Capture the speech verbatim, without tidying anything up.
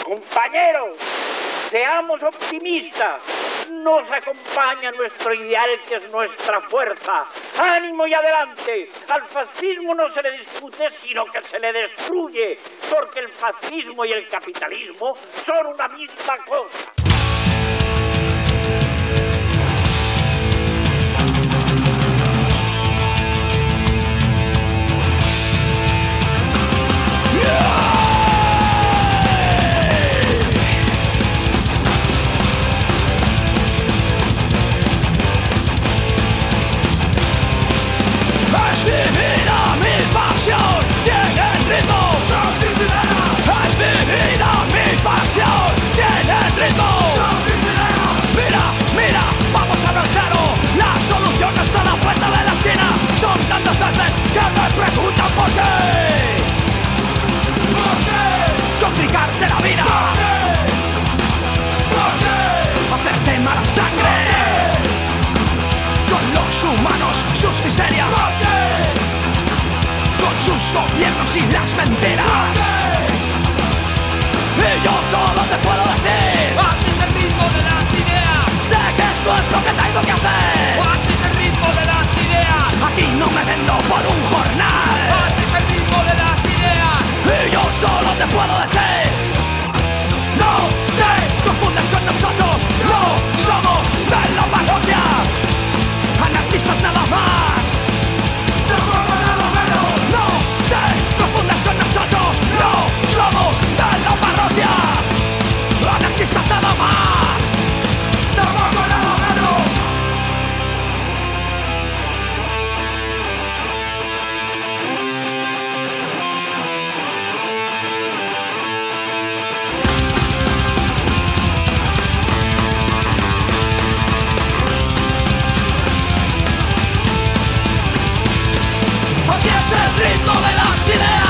Compañeros, seamos optimistas. Nos acompaña nuestro ideal, que es nuestra fuerza. ¡Ánimo y adelante! Al fascismo no se le discute, sino que se le destruye, porque el fascismo y el capitalismo son una misma cosa. Sus miserias, con sus gobiernos y las mentiras. Y yo solo te puedo decir, así es el ritmo de las ideas. Sé que esto es lo que tengo que hacer. Así es el ritmo de las ideas. Aquí no me vendo por un jornal. Así es el ritmo de las ideas. Y yo solo te puedo decir, no te confundas con nosotros. No somos de la parroquia, anarquistas nada más. Tampoco nada menos. No te confundas con nosotros. No somos de la parroquia, anarquistas nada más. Tampoco nada menos. Así es el ritmo de las ideas.